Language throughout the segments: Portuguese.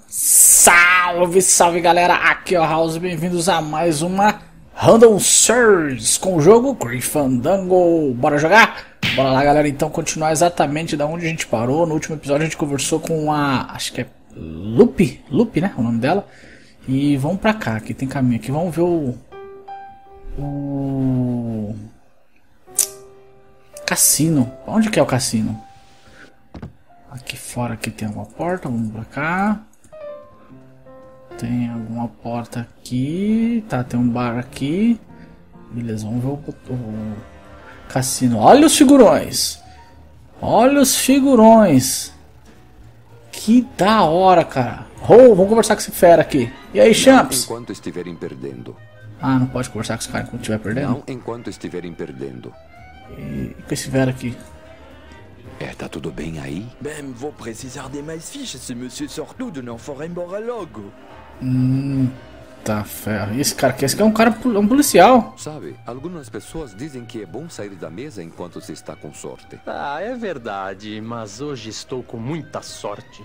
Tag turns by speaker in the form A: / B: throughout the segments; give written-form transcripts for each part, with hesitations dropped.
A: Salve, salve galera, aqui é o House, bem-vindos a mais uma Random Search com o jogo Gryffindor. Bora jogar? Bora lá galera, então continuar exatamente da onde a gente parou. No último episódio a gente conversou com a, acho que é Lupe, né, o nome dela. E vamos pra cá, aqui tem caminho aqui, vamos ver o cassino. Onde que é o cassino? Aqui fora aqui tem alguma porta, vamos pra cá. Tem alguma porta aqui. Tá, tem um bar aqui. Beleza, vamos ver o cassino. Olha os figurões. Olha os figurões. Que da hora, cara. Oh, vamos conversar com esse fera aqui. E aí, Champs?
B: Enquanto estiverem perdendo.
A: Ah, não pode conversar com esse cara enquanto estiver perdendo?
B: Não enquanto estiverem perdendo.
A: E com esse fera aqui?
B: Tá tudo bem aí?
C: Bem, vou precisar de mais fichas se Monsieur Sortudo não for embora logo.
A: Tá ferro. E esse cara aqui? Esse aqui é um cara, um policial.
B: Sabe, algumas pessoas dizem que é bom sair da mesa enquanto se está com sorte.
D: Ah, é verdade, mas hoje estou com muita sorte.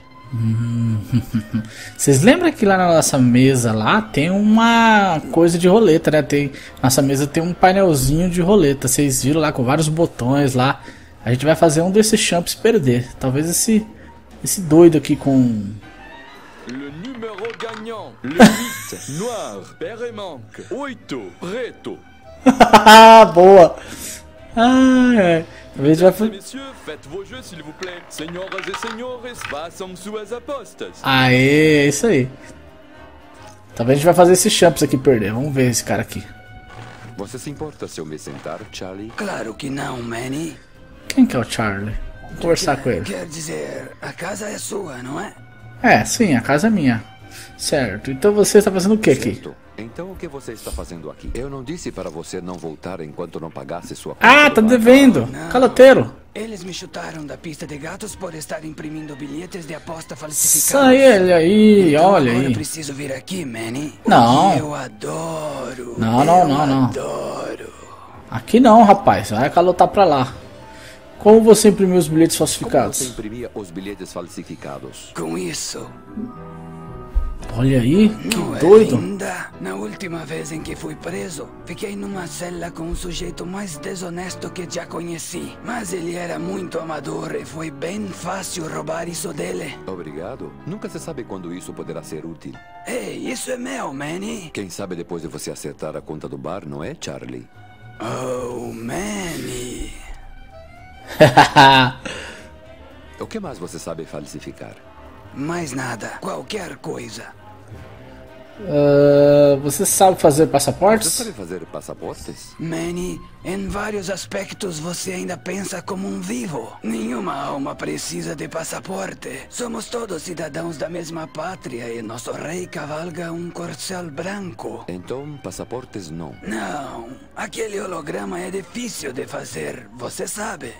A: Vocês lembram que lá na nossa mesa lá tem uma coisa de roleta, né? Nossa mesa tem um painelzinho de roleta. Vocês viram lá com vários botões lá. A gente vai fazer um desses champs perder. Talvez esse doido aqui com...
C: Le numéro gagnant, le 8, noir, père et manque, 8, preto.
A: Boa! Ai. Talvez vai fazer...
C: Messieurs, faites vos jeux s'il vous plaît. Senhoras e senhores, façam suas apostas.
A: Aê, é isso aí. Talvez a gente vai fazer esse champs aqui perder. Vamos ver esse cara aqui.
B: Você se importa se eu me sentar, Charlie?
E: Claro que não, Manny.
A: Quem que é o Charlie? Vou conversar com ele.
E: Quer dizer, a casa é sua, não é?
A: É, sim, a casa é minha. Certo, então você está fazendo o que aqui?
B: Certo. Então o que você está fazendo aqui? Eu não disse para você não voltar enquanto não pagasse sua
A: Ah, tá devendo! Caloteiro!
E: Eles me chutaram da pista de gatos por estar imprimindo bilhetes de aposta falsificados.
A: Sai ele aí,
E: Então
A: olha
E: agora
A: aí.
E: preciso vir aqui, Manny.
A: Não.
E: Eu adoro.
A: Não.
E: Adoro.
A: Aqui não, rapaz. Vai calotar pra lá. Como você imprimiu os bilhetes
B: Como você
A: falsificados?
B: imprimia os bilhetes falsificados?
E: Com isso.
A: Olha aí, que
E: Não é
A: doido.
E: linda? Na última vez em que fui preso, fiquei numa cela com o sujeito mais desonesto que já conheci. Mas ele era muito amador e foi bem fácil roubar isso dele.
B: Obrigado. Nunca se sabe quando isso poderá ser útil.
E: Ei, isso é meu, Manny.
B: Quem sabe depois de você acertar a conta do bar, não é, Charlie?
E: Oh, Manny.
B: O que mais você sabe falsificar?
E: Mais nada, qualquer coisa.
A: Você sabe fazer
B: Você
A: passaportes?
B: sabe fazer passaportes?
E: Manny, em vários aspectos você ainda pensa como um vivo. Nenhuma alma precisa de passaporte. Somos todos cidadãos da mesma pátria e nosso rei cavalga um corcel branco.
B: Então, passaportes não.
E: Não, aquele holograma é difícil de fazer, você sabe.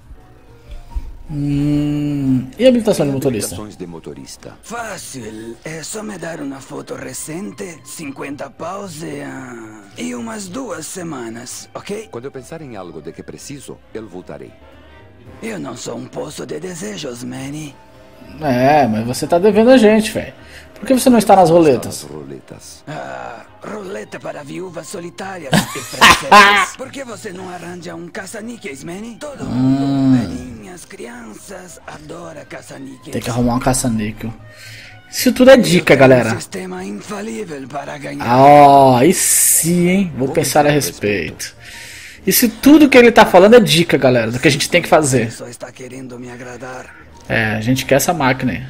A: E habilitação de motorista?
B: Habilitações de motorista.
E: Fácil, é só me dar uma foto recente, 50 paus e umas 2 semanas, ok?
B: Quando eu pensar em algo de que preciso, eu voltarei.
E: Eu não sou um poço de desejos, Manny.
A: É, mas você tá devendo a gente, velho. Por que você não está nas roletas?
B: Nas roletas.
E: Roleta para viúvas solitárias e francesas. Por que você não arranja um caça-níqueis, Manny? Todo mundo, velhinhas, crianças, adora caça-níqueis.
A: Tem que arrumar um caça-níquel. Isso tudo é dica, galera.
E: Um sistema infalível para ganhar.
A: Ó, aí sim, hein? Vou pensar a respeito. Isso tudo que ele tá falando é dica, galera, do que a gente tem que fazer.
E: Só está querendo me agradar.
A: É, a gente quer essa máquina aí.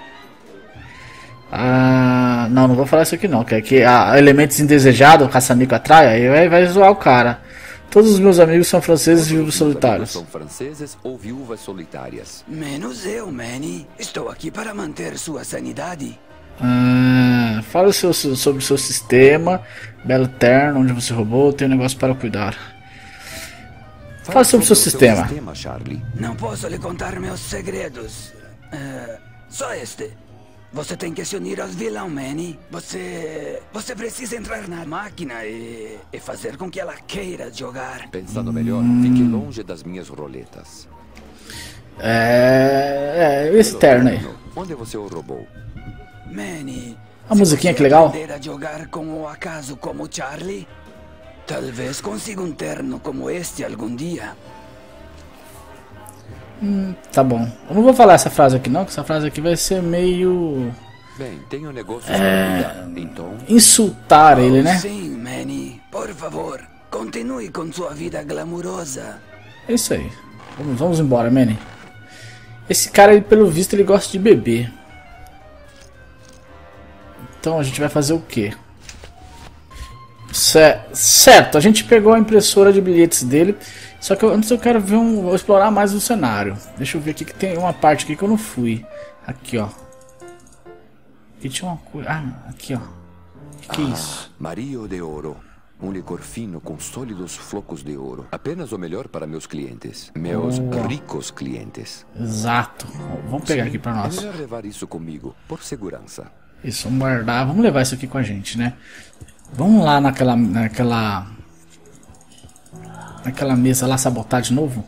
A: Não vou falar isso aqui não, que aqui elementos indesejados, o caça-níquel atrai, aí vai zoar o cara. Todos os meus amigos são franceses e viúvas solitários.
B: São franceses ou viúvas solitárias?
E: Menos eu, Manny. Estou aqui para manter sua sanidade.
A: Fala sobre o seu sistema, Belo Terno, onde você roubou, tem um negócio para cuidar. Fala sobre o seu sistema.
B: Charlie.
E: Não posso lhe contar meus segredos. Só este. Você tem que se unir aos vilão, Manny. Você precisa entrar na máquina e fazer com que ela queira jogar.
B: Pensando melhor, fique longe das minhas roletas.
A: Esse terno aí.
B: Onde você o roubou?
E: Manny,
A: A musiquinha, que legal.
E: aprender a jogar com o acaso como Charlie, talvez consiga um terno como este algum dia.
A: Tá bom. Eu não vou falar essa frase aqui não, que essa frase aqui vai ser meio...
B: Bem, tenho negócios para cuidar, então...
A: insultar ele, né?
E: Sim, Manny. Por favor, continue com sua vida glamurosa.
A: É isso aí. Vamos embora, Manny. Esse cara, ele, pelo visto, ele gosta de beber. Então a gente vai fazer o quê? Certo, a gente pegou a impressora de bilhetes dele. Só que antes eu quero ver vou explorar mais o cenário. Deixa eu ver aqui que tem uma parte aqui que eu não fui. Aqui, ó. Aqui tinha uma coisa. Ah, aqui, ó. Que é isso?
B: Mario de Ouro. Um licor fino com sólidos flocos de ouro. Apenas o melhor para meus clientes. Meus ricos clientes.
A: Exato. Vamos pegar aqui pra
B: É
A: nós.
B: melhor levar isso comigo, por segurança.
A: Isso, vamos guardar. Vamos levar isso aqui com a gente, né? Vamos lá naquela mesa lá sabotar de novo?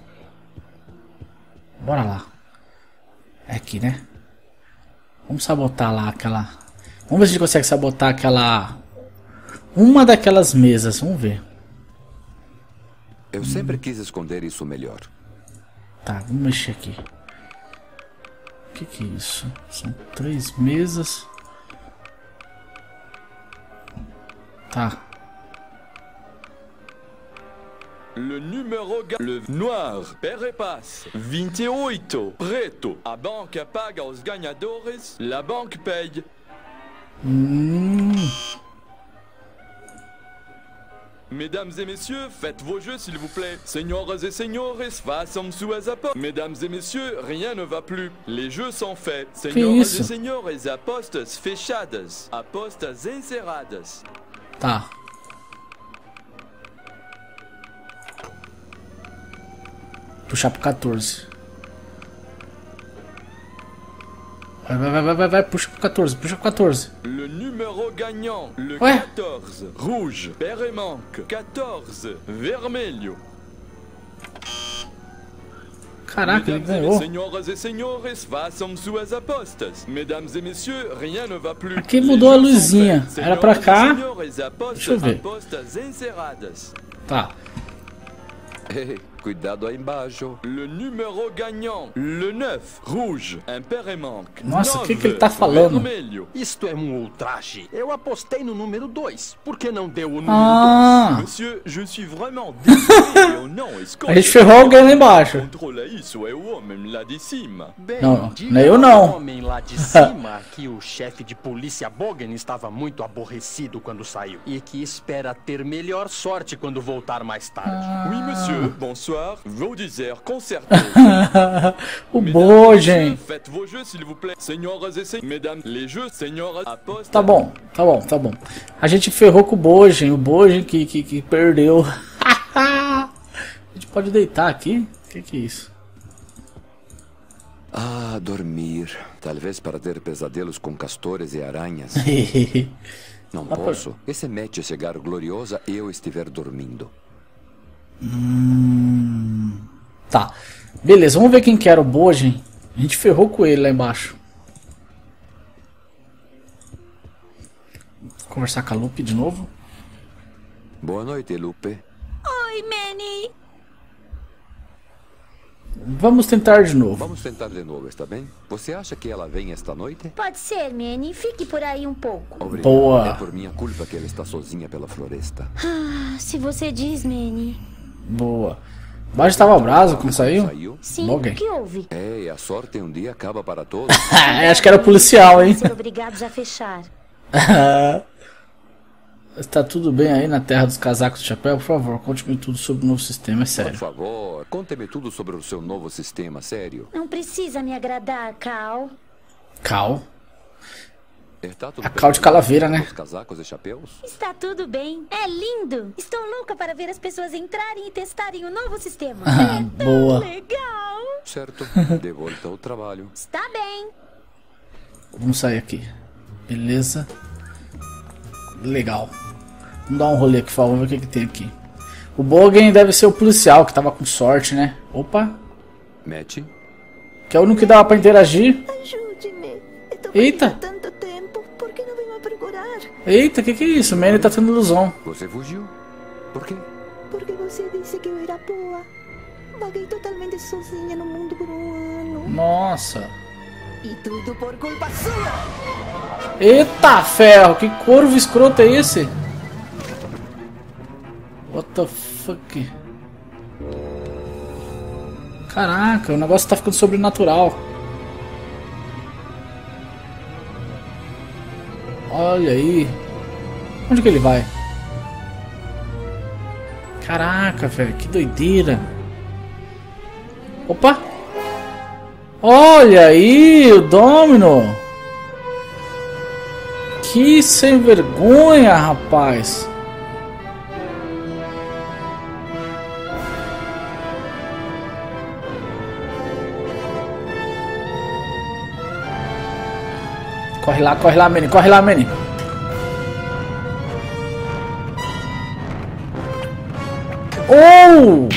A: Bora lá. É aqui, né? Vamos sabotar lá aquela... Vamos ver se a gente consegue sabotar aquela... uma daquelas mesas, vamos ver.
B: Eu sempre quis esconder isso melhor.
A: Tá, vamos mexer aqui. O que é isso? São 3 mesas. Tá.
C: Le noir, père et passe. 28, preto. A banca paga aos ganhadores, la banque paye. Mesdames et messieurs, faites vos jeux s'il vous plaît. Senhoras et senhores, façam suas apostas. Mesdames et messieurs, rien ne va plus. Les jeux sont faits. Senhoras e senhores, apostas fechadas. Apostas encerradas.
A: Tá. Puxar pro 14. Vai, puxa pro 14, puxa pro 14.
C: Le numéro gagnant, le
A: Ouais.
C: 14, rouge, père et manque. 14, vermelho.
A: Caraca, ele
C: Mesdames et
A: ganhou.
C: senhoras e senhores, façam suas apostas. Mesdames et messieurs, rien ne va plus.
A: Aqui
C: Les
A: mudou a
C: jeux sont
A: luzinha.
C: faits.
A: Era pra
C: Senhoras e
A: cá.
C: senhores, apostas,
A: Deixa eu ver.
C: apostas encerradas.
A: Tá.
B: Ei, cuidado aí embaixo.
C: Le numéro gagnant, le 9, rouge, un père et manque.
A: Nossa, o que
C: 9,
A: ele tá falando?
C: vermelho.
D: Isto é um ultraje. Eu apostei no número 2. Por que não deu o número
A: Ah,
C: Monsieur, je suis vraiment désolé. Eu não escolho.
A: a gente ferrou alguém lá embaixo.
C: Controla isso, é o homem lá de cima.
D: Bem,
A: Não,
D: diga
A: não é eu
D: ao
A: não.
D: homem lá de cima que o chefe de polícia Bogan estava muito aborrecido quando saiu e que espera ter melhor sorte quando voltar mais tarde.
C: Oui, monsieur, bonsoir. Vou dizer com certeza.
A: O
C: Mesdames et
A: Bogen.
C: messieurs, faites vos jeux, s'il vous plaît. Senhoras et senhores, mesdames, les jeux, senhoras, apostas.
A: Tá bom. A gente ferrou com o Bogen que perdeu. A gente pode deitar aqui? O que é isso?
B: Ah, dormir. Talvez para ter pesadelos com castores e aranhas. Não posso. Esse mete chegar gloriosa e eu estiver dormindo.
A: Tá. Beleza, vamos ver quem que era o Bogen. A gente ferrou com ele lá embaixo. Vou conversar com a Lupe de novo.
B: Boa noite, Lupe.
F: Oi, Manny.
A: Vamos tentar de novo.
B: Vamos tentar de novo, está bem? Você acha que ela vem esta noite?
F: Pode ser, Manny. Fique por aí um pouco.
B: Obrigado.
A: Boa.
B: É por minha culpa que ela está sozinha pela floresta.
F: Ah, se você diz, Manny.
A: Boa. Baixo estava bravo quando saiu?
B: Saiu?
F: Sim,
A: Bogen.
F: o que houve?
B: É, e a sorte um dia acaba para todos.
A: Acho que era policial, hein?
F: Ser obrigados a fechar.
A: Está tudo bem aí na terra dos casacos de chapéu? Por favor, conte-me tudo sobre o novo sistema, é
B: Por
A: sério.
B: favor, conte-me tudo sobre o seu novo sistema, sério.
F: Não precisa me agradar, Cal.
A: Cal.
B: Está tudo
A: A cal de calaveira, né?
B: Os casacos e chapéus?
F: Está tudo bem. É lindo. Estou louca para ver as pessoas entrarem e testarem o novo sistema.
A: Ah, boa.
F: Legal.
B: Certo. De volta ao trabalho.
F: Está bem.
A: Vamos sair aqui. Beleza. Legal. Vamos dar um rolê aqui, por favor, ver o que tem aqui. O Bogen deve ser o policial que tava com sorte, né? Opa.
B: Mete.
A: Que é o único que dava pra interagir.
F: Ajude-me. Estou
A: Eita.
F: perdendo tanto tempo.
A: Eita, que é isso? O Manny tá tendo ilusão.
B: Você fugiu? Por quê?
G: Porque você disse que eu era boa. Vaguei totalmente sozinha no mundo por um ano.
A: Nossa.
G: E tudo por culpa sua.
A: Eita ferro, que corvo escroto é esse? What the fuck? Caraca, o negócio tá ficando sobrenatural. Olha aí. Onde que ele vai? Caraca, velho, que doideira. Opa! Olha aí, o Domino. Que sem vergonha, rapaz. Corre lá, Manny, corre lá, Manny. Oh!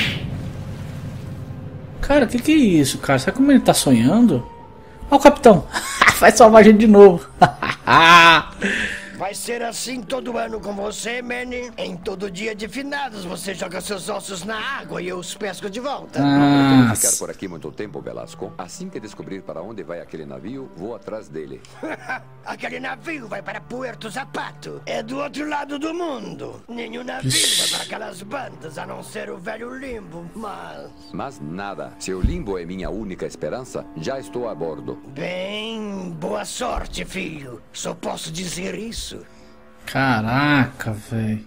A: Cara, que é isso, cara? Será que o Manny tá sonhando? Ó o capitão. Vai salvar a gente de novo.
H: Vai ser assim todo ano com você, Manny. Em todo dia de finados você joga seus ossos na água e eu os pesco de volta.
B: Não pretendo ficar por aqui muito tempo, Velasco. Assim que descobrir para onde vai aquele navio, vou atrás dele.
H: Aquele navio vai para Puerto Zapato. É do outro lado do mundo. Nenhum navio vai para aquelas bandas, a não ser o velho Limbo,
B: Mas nada. Se o Limbo é minha única esperança, já estou a bordo.
H: Bem, boa sorte, filho. Só posso dizer isso.
A: Caraca, velho.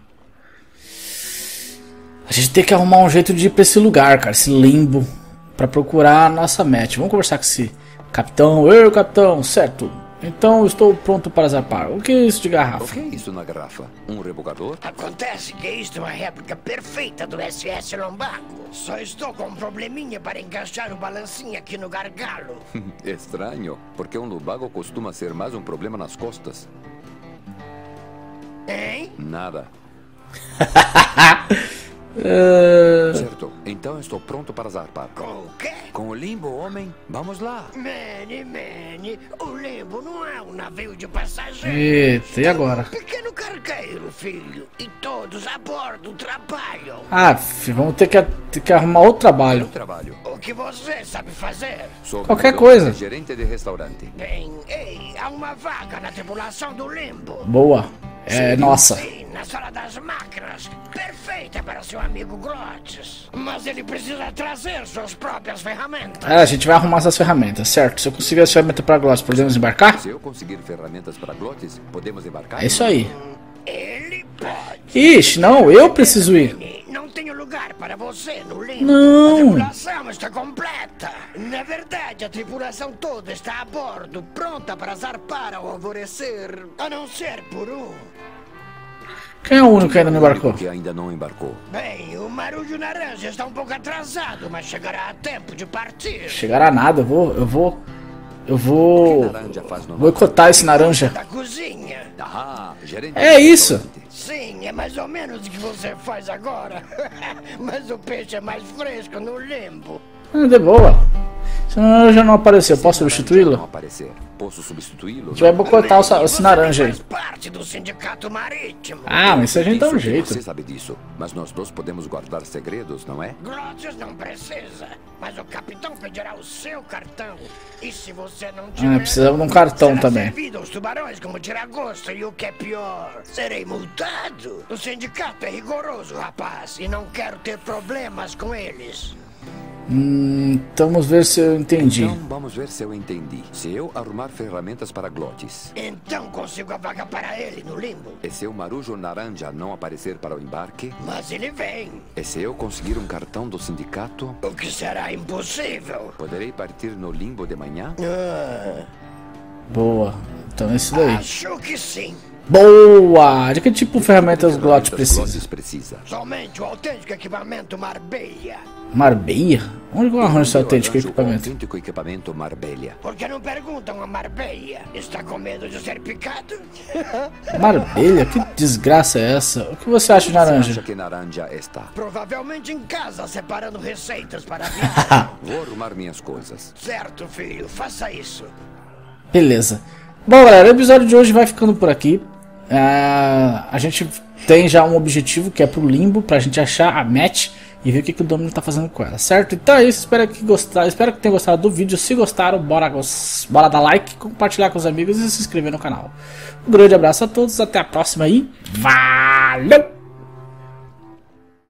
A: A gente tem que arrumar um jeito de ir pra esse lugar, cara. Esse limbo. Pra procurar a nossa match. Vamos conversar com esse capitão. Eu, capitão, certo. Então estou pronto para zarpar. O que é isso de garrafa?
B: O que é isso na garrafa? Um rebogador?
H: Acontece que isto é uma réplica perfeita do SS Lombago. Só estou com um probleminha para encaixar o balancinho aqui no gargalo.
B: Estranho, porque um Lombago costuma ser mais um problema nas costas.
H: Hein?
B: Nada. Certo, então estou pronto para zarpar.
H: Com o quê?
B: Com o Limbo, homem. Vamos lá.
H: Manny, o Limbo não é um navio de passageiros.
A: Eita, e agora?
H: É um pequeno cargueiro, filho. E todos a bordo trabalham.
A: Ah, vamos ter que arrumar outro trabalho.
H: O que você sabe fazer?
A: Qualquer coisa.
B: Gerente de restaurante.
H: Bem, ei, há uma vaga na tripulação do Limbo.
A: Boa. É, nossa.
H: Sim, na sala das máquinas. Perfeita para seu amigo Glottis. Mas ele precisa trazer suas próprias ferramentas.
A: É, a gente vai arrumar essas ferramentas, certo? Se eu conseguir as ferramentas para Glottis, podemos embarcar?
B: Se eu conseguir ferramentas para Glottis, podemos embarcar?
A: É isso aí.
H: Ele pode.
A: Ixi, não, eu preciso ir.
H: Não tenho lugar para você no Limbo.
A: Não.
H: A tripulação está completa. Na verdade, a tripulação toda está a bordo, pronta para zarpar ao alvorecer. A não ser por um.
A: Quem é o único que ainda não embarcou?
B: Que ainda não embarcou.
H: Bem, o Marujo Naranja está um pouco atrasado, mas chegará a tempo de partir.
A: Chegará nada, eu vou boicotar esse naranja.
H: Da cozinha.
B: Ah, gerente.
A: É isso.
H: Sim, é mais ou menos o que você faz agora. Mas o peixe é mais fresco no Limbo.
A: De boa. Se o naranja não apareceu, posso substituí-lo?
B: Não aparecer. Posso substituí-lo?
A: A gente vai boicotar esse naranja aí.
H: Faz parte do sindicato marítimo.
A: Ah, mas isso a gente dá um jeito.
B: Você sabe disso, mas nós dois podemos guardar segredos, não é?
H: Glottis não precisa, mas o capitão pedirá o seu cartão. E se você não tiver,
A: precisamos de um cartão
H: será
A: também.
H: servido aos tubarões como tiragosto e o que é pior, serei multado. O sindicato é rigoroso, rapaz, e não quero ter problemas com eles.
A: Então vamos ver se eu entendi.
B: Então vamos ver se eu entendi. Se eu arrumar ferramentas para Glottis,
H: Então consigo a vaga para ele no Limbo.
B: e se o Marujo Naranja não aparecer para o embarque,
H: Mas ele vem,
B: e se eu conseguir um cartão do sindicato,
H: o que será impossível.
B: poderei partir no Limbo de manhã?
A: Boa. Então é isso daí.
H: Acho que sim.
A: Boa! De que tipo de ferramentas Glottis precisa?
B: Glottis precisa.
H: Somente o autêntico equipamento Marbella.
A: Marbella? Onde eu arranjo esse autêntico
B: arranjo o
A: equipamento?
B: autêntico equipamento Marbella.
H: Por que não perguntam a Marbella? Está com medo de ser picado?
A: Marbella? Que desgraça é essa? O que você acha de
B: Você
A: naranja?
B: acha que Naranja está?
H: Provavelmente em casa, separando receitas para a viagem.
B: Vou arrumar minhas coisas.
H: Certo, filho, faça isso.
A: Beleza. Bom, galera, o episódio de hoje vai ficando por aqui. A gente tem já um objetivo que é pro limbo, pra gente achar a Matt e ver o que o Domino tá fazendo com ela, certo? Então é isso, espero que tenham gostado do vídeo. Se gostaram, bora dar like, compartilhar com os amigos e se inscrever no canal. Um grande abraço a todos, até a próxima e valeu!